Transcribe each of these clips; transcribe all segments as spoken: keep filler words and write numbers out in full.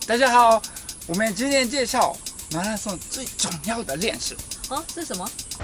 大家好，我们今天介绍马拉松最重要的练习。 哦，这是什么？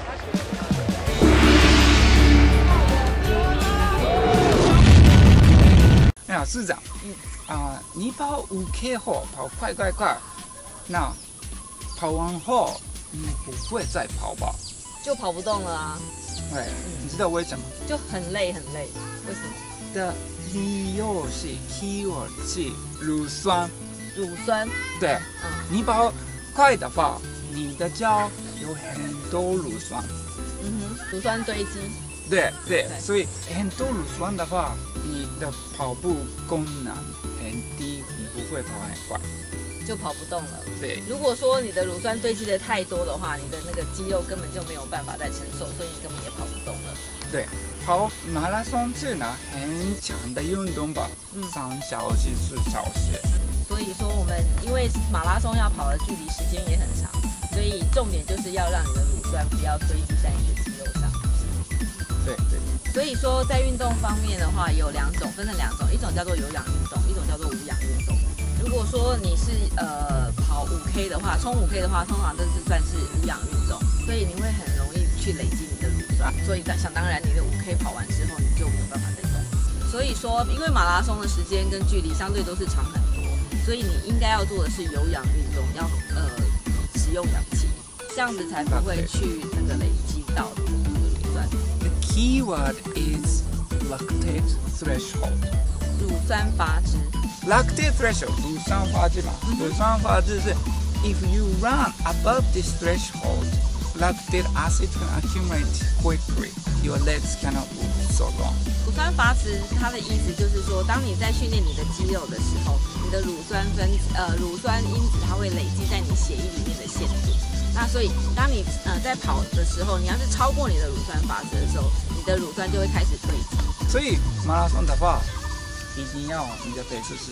那市长，嗯啊、呃，你跑五 K 后跑快快快，那跑完后你不会再跑吧？ 就跑不动了啊。 对，嗯、你知道为什么？ 就很累很累，为什么？ 的理由是 keyword 是乳酸。 乳酸。 对，嗯，你跑快的话，你的脚有很多乳酸。 嗯哼，乳酸堆积。 对 对, 对，所以很多乳酸的话，你的跑步功能很低，你不会跑很快， 就跑不动了。 对， 如果说你的乳酸堆积的太多的话，你的那个肌肉根本就没有办法再承受，所以你根本也跑不动了。 对，跑马拉松是呢很长的运动吧，嗯，三小时四小时。 所以说我们因为马拉松要跑的距离时间也很长，所以重点就是要让你的乳酸不要堆积在你的肌肉上。 对对， 所以说在运动方面的话，有两种，分成两种，一种叫做有氧运动，一种叫做无氧运动。如果说你是呃跑五 K 的话，冲五 K 的话，通常这是算是无氧运动，所以你会很容易去累积你的乳酸，所以想当然你的五 K 跑完之后，你就没有办法再动。所以说，因为马拉松的时间跟距离相对都是长很多，所以你应该要做的是有氧运动，要呃使用氧气，这样子才不会去那个累积到的乳酸。 Keyword is lactate threshold. 乳酸阀值。 Lactate threshold 乳酸阀值嘛，乳酸阀值是 if you run above this threshold, lactate acid can accumulate quickly. Your legs cannot move so long. 乳酸阀值它的意思就是说，当你在训练你的肌肉的时候，你的乳酸分呃乳酸因子它会累积在你血液里面的限度。那所以，当你呃在跑的时候，你要是超过你的乳酸阀值的时候，你的乳酸就会开始堆积。 所以马拉松的话，一定要你的配速是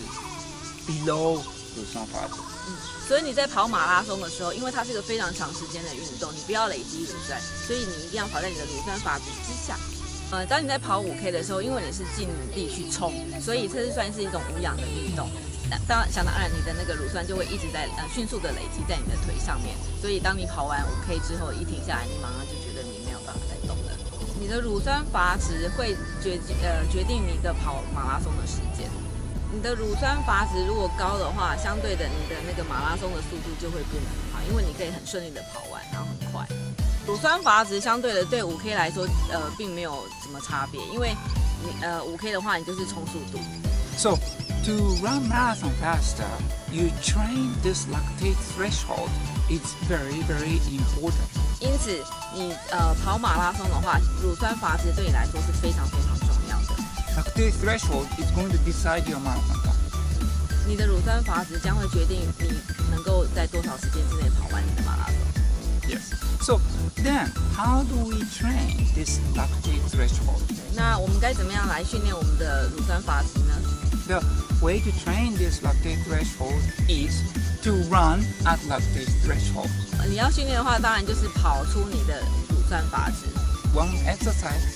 below 乳酸阀值。 嗯，所以你在跑马拉松的时候，因为它是一个非常长时间的运动，你不要累积乳酸，所以你一定要跑在你的乳酸阀值之下。呃，当你在跑五 K 的时候，因为你是尽力去冲，所以这是算是一种无氧的运动。当然，想当然，你的那个乳酸就会一直在呃迅速的累积在你的腿上面，所以当你跑完五 K 之后，一停下来，你马上就觉得你没有办法再动了。你的乳酸阀值会决呃决定你的跑马拉松的时间。你的乳酸阀值如果高的话，相对的你的那个马拉松的速度就会变得很快，因为你可以很顺利的跑完，然后很快。乳酸阀值相对的对五 K 来说，呃，并没有什么差别，因为你呃五 K 的话，你就是冲速度。 So to run marathon faster, you train this lactate threshold. It's very very important. 因此，你呃跑马拉松的话，乳酸阀值对你来说是非常非常重要的。 Lactate threshold is going to decide your marathon time. 你的乳酸阀值将会决定你能够在多少时间之内跑完你的马拉松。 Yes. So then, how do we train this lactate threshold? 那我们该怎么样来训练我们的乳酸阀值呢？ The way to train this lactate threshold is to run at lactate threshold. 你要训练的话，当然就是跑出你的乳酸阀值。 One exercise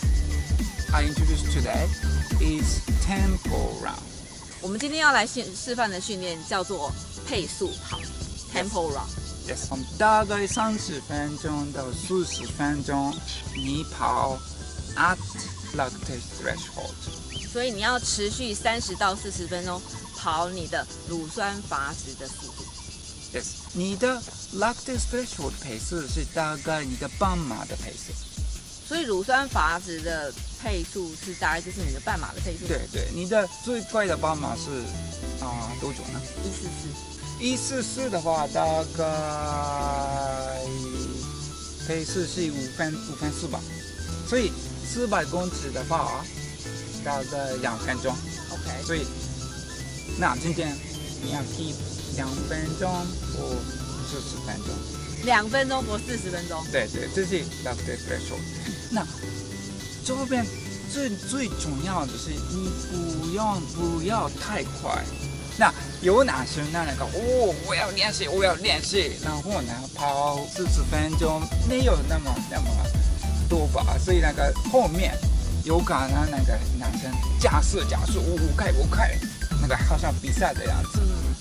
I introduced today is tempo run. 我们今天要来示示范的训练叫做配速跑 （tempo run）。 Yes. 大概三十分钟到四十分钟，你跑 at lactate threshold. 所以你要持续三十到四十分钟跑你的乳酸阀值的速度。 Yes. 你的 lactate threshold 配速是大概你的半马的配速。 所以乳酸阀值的配速是大概就是你的半马的配速。 对对，你的最快的半马是啊、呃、多久呢？ 一四四。 一四四的话，大概配速是五分五分四吧。所以四百公尺的话，大概两分钟。 OK。 所以那今天你要 keep 两分钟或四十分钟。 两分钟或四十分钟。 对对，这是 lactate threshold。那这边最最重要的是，你不用不要太快。那有哪些那那个哦，我要练习，我要练习，然后呢跑四十分钟，没有那么那么多吧，所以那个后面有可能那个男生加速加速，五五快五快，那个好像比赛的样子。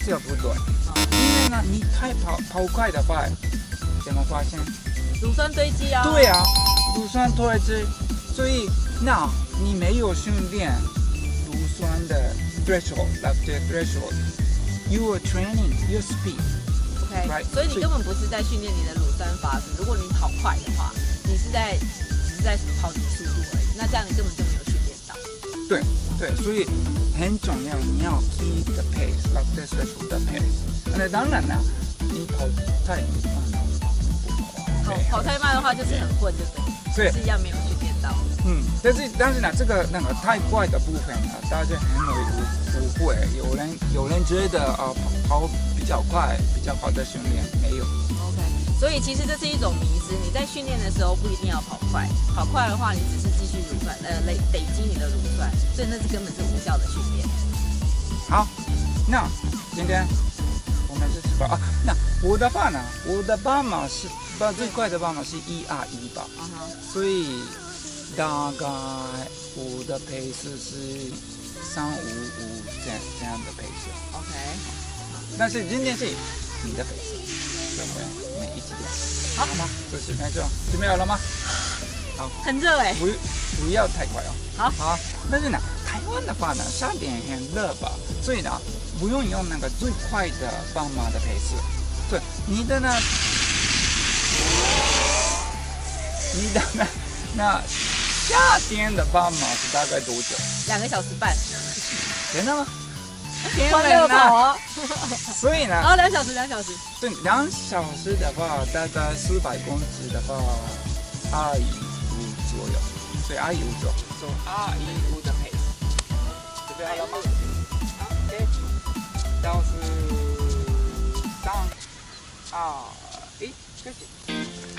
是有不对，因为呢，你太跑跑快的话，怎么发现？ 乳酸堆积啊。 对啊，乳酸堆积，所以那你没有训练乳酸的 threshold，lactate threshold，you are training your speed。OK， right? 所以你根本不是在训练你的乳酸阀值。如果你跑快的话，你是在只是在跑你的速度而已，那这样你根本就没有训练到。 对对，所以很重要，你要 keep the pace，lactate threshold 的 pace。那当然了，你跑太慢， 跑跑太慢的话就是很混，就对，是一样没有训练到。 嗯，但是但是呢，这个那个太快的部分呢，大家很容易误会。有人有人觉得啊、呃、跑跑比较快比较好的训练没有。 OK， 所以其实这是一种迷思。你在训练的时候不一定要跑快，跑快的话你只是继续乳酸呃累累积你的乳酸，所以那是根本是无效的训练。 好，那今天我们是什么啊？那我的话呢，我的斑马是把最快的斑马是一二一吧， uh-huh. 所以。大概我的配置是三五五这样这样的配置 ，OK。 但是今天是你的配置，所以我们一起练。好，好吗？这是那就准备好了吗？好。 很热哎、欸。 不不要太快哦。 好。 好。但是呢，台湾的话呢，夏天很热吧，所以呢，不用用那个最快的斑马的配置。对，你的呢，你的呢，那。夏天的斑马是大概多久？ 两个小时半。 真的吗？ 欢乐跑啊！ 所以呢？ 哦，两小时，两小时。 对，两小时的话，大概四百公尺的话，二一五左右。所以二一五左右，所以二一五的 pace。准备好了吗？好 ，OK。倒数三、二、一，开始。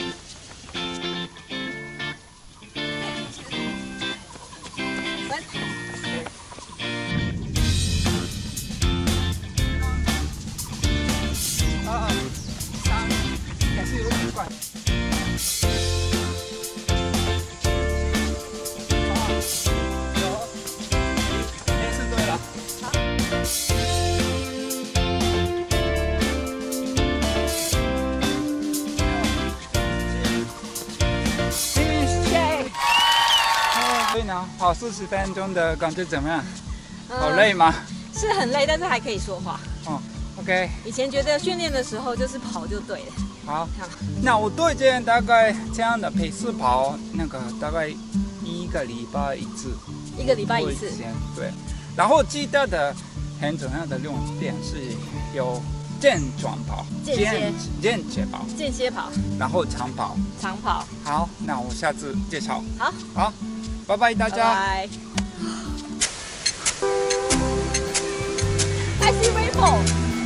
跑四十分钟的感觉怎么样？嗯、好累吗？ 是很累，但是还可以说话。 哦 ，OK。 以前觉得训练的时候就是跑就对了。 好，好那我推荐大概这样的配速跑，那个大概一个礼拜一次。 一个礼拜一次。 对。然后记得的很重要的重点是有间转跑、 间歇、 间歇跑、 间歇跑， 然后长跑。 长跑。 好，那我下次介绍。 好。 好。拜拜，大家。 拜拜。I see rainbow.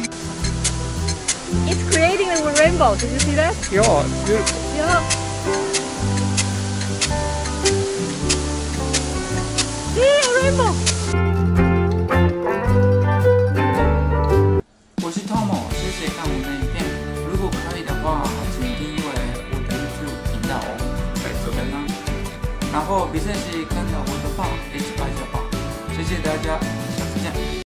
It's creating a rainbow. Did you see that? Yeah, beautiful. Yeah. See a rainbow. 我是 Tomo， 谢谢看我的影片。如果可以的话，请订阅我的 YouTube 频道哦，在这边呢。然后，别再是看到我的爸，一起拍着吧。谢谢大家，下次见。